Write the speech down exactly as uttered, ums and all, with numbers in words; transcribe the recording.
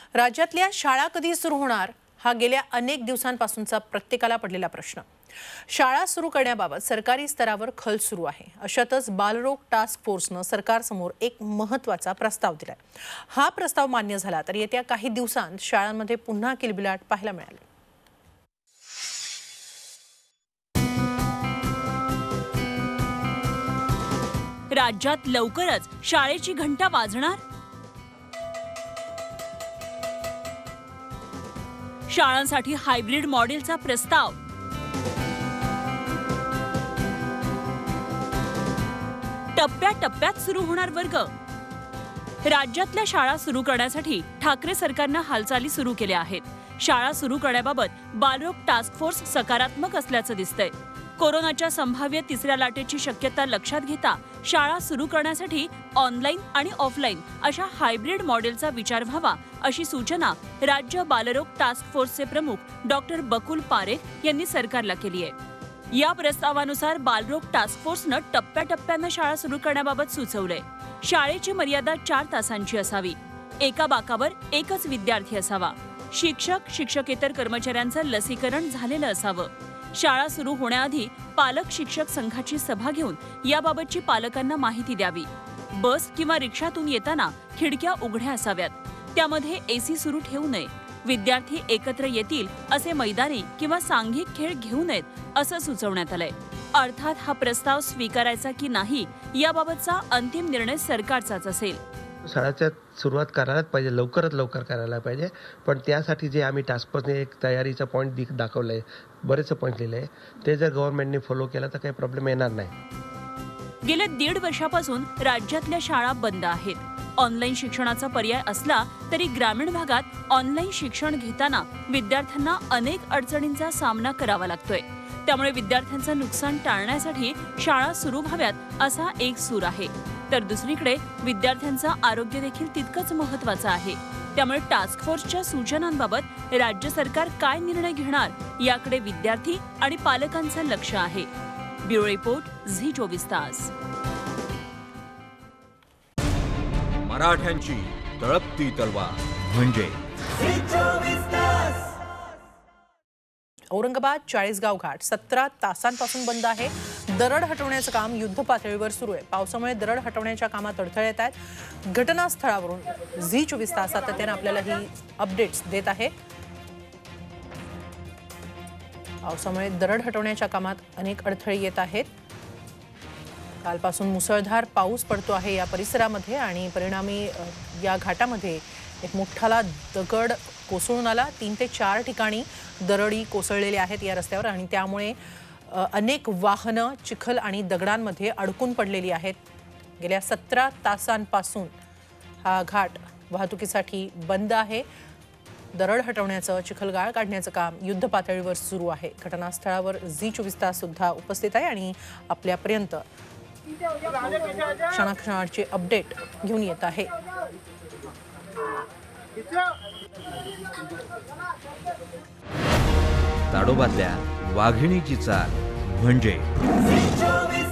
राज्यातल्या शाळा कधी सुरू होणार हा गेल्या अनेक दिवसांपासूनचा प्रत्येकाला पडलेला प्रश्न। शाळा सुरू करण्याबाबत सरकारी स्तरावर खल सुरू आहे। अशातच बालरोग टास्क फोर्सने सरकारसमोर एक महत्त्वाचा प्रस्ताव दिलाय। हा प्रस्ताव मान्य झाला तर येत्या काही दिवसांत शाळांमध्ये पुन्हा किलबिलाट पाहायला मिळेल। राज्यात लवकरच शाळेची घंटा वाजणार। शाळांसाठी हायब्रिड मॉडेलचा प्रस्ताव। टप्प्याटप्प्यात सुरू होणार वर्ग। राज्यातल्या शाळा सुरू करण्यासाठी ठाकरे सरकारने हालचाली सुरू केल्या आहेत। शाळा सुरू करण्याबाबत बालरोग टास्क फोर्स सकारात्मक असल्याचं दिसतंय। कोरोनाच्या संभाव्य तिसऱ्या लाटेची शक्यता लक्षात घेता शाळा सुरू करण्यासाठी ऑनलाईन आणि ऑफलाईन अशा हायब्रिड मॉडेलचा विचार व्हावा अशी सूचना राज्य बालरोग टास्क फोर्सचे प्रमुख डॉक्टर बकुल पारेख यांनी सरकारला केली आहे। या प्रस्तावानुसार बालरोग टास्क फोर्सने टप्प्याटप्प्याने शाळा सुरू करण्याबाबत सुचवलंय। शाळेची मर्यादा चार तासांची असावी। एका बाकावर एकच विद्यार्थी असावा। शिक्षक शिक्षकेतर कर्मचाऱ्यांचं लसीकरण झालेलं असावं। शाळा सुरू होण्याआधी पालक शिक्षक संघाची सभा घेऊन याबाबतची पालकांना माहिती द्यावी। बस किंवा रिक्षातून येताना खिडक्या उघड्या असाव्यात। त्यामध्ये एसी सुरू ठेवू नये। विद्यार्थी एकत्र येतील असे मैदानी किंवा सांघिक खेळ घेऊ नयेत असं सुचवण्यात आलंय। अर्थात हा प्रस्ताव स्वीकारायचा की नाही याबाबतचा अंतिम निर्णय सरकारचाच असेल। शाळेच्या सुरुवात करायलाच पाहिजे, लवकरात लवकर करायला पाहिजे। पण त्यासाठी जे आम्ही टास्क फोर्सने एक तयारीचा पॉईंट दाखवलाय, बरेच पॉईंट लिहिले, ते जर गव्हर्नमेंटने फॉलो केला तर काही प्रॉब्लेम येणार नाही। गेल्या दीड वर्षापासून राज्यातल्या शाळा बंद आहेत। ऑनलाईन शिक्षणाचा पर्याय असला तरी ग्रामीण भागात ऑनलाईन शिक्षण घेताना विद्यार्थ्यांना अनेक अडचणींचा सामना करावा लागतोय। त्यामुळे विद्यार्थ्यांचं नुकसान टाळण्यासाठी शाळा सुरू व्हाव्यात असा एक सूर आहे। तर दुसरीकडे विद्यार्थ्यांचं आरोग्य देखील तितकंच महत्त्वाचं आहे। त्यामुळे टास्क फोर्सच्या सूचनांबाबत राज्य सरकार काय निर्णय घेणार याकडे विद्यार्थी आणि पालकांचं लक्ष आहे। ब्युरो रिपोर्ट झी चोवीस तास। मराठ्यांची तळपती तलवार म्हणजे झी चोवीस तास। औरंगाबाद चाळीसगाव घाट सतरा तासांपासून बंद आहे। दरड हटवण्याचं काम युद्ध पातळीवर सुरू आहे। पावसामुळे दरड हटवण्याच्या कामात अडथळे येत आहेत। घटनास्थळावरून झी चोवीस तास सातत्याने आपल्याला ही अपडेट्स देत आहे। पावसामुळे दरड हटवण्याच्या कामात अनेक अडथळे येत आहेत। कालपासून मुसळधार पाऊस पडतो आहे या परिसरामध्ये आणि परिणामी या घाटामध्ये एक मोठाला दगड कोसळून आला। तीन ते चार ठिकाणी दरडी कोसळलेल्या आहेत या रस्त्यावर आणि त्यामुळे अनेक वाहनं चिखल आणि दगडांमध्ये अडकून पडलेली आहेत। गेल्या सतरा तासांपासून हा घाट वाहतुकीसाठी बंद आहे। दरड हटवण्याचं चिखलगाळ काढण्याचं काम युद्ध पातळीवर सुरू आहे। घटनास्थळावर झी चोवीस तास सुद्धा उपस्थित आहे आणि आपल्यापर्यंत क्षणाक्षणाची अपडेट घेऊन येत आहे। ताडोबातल्या वाघिणीची चाल म्हणजे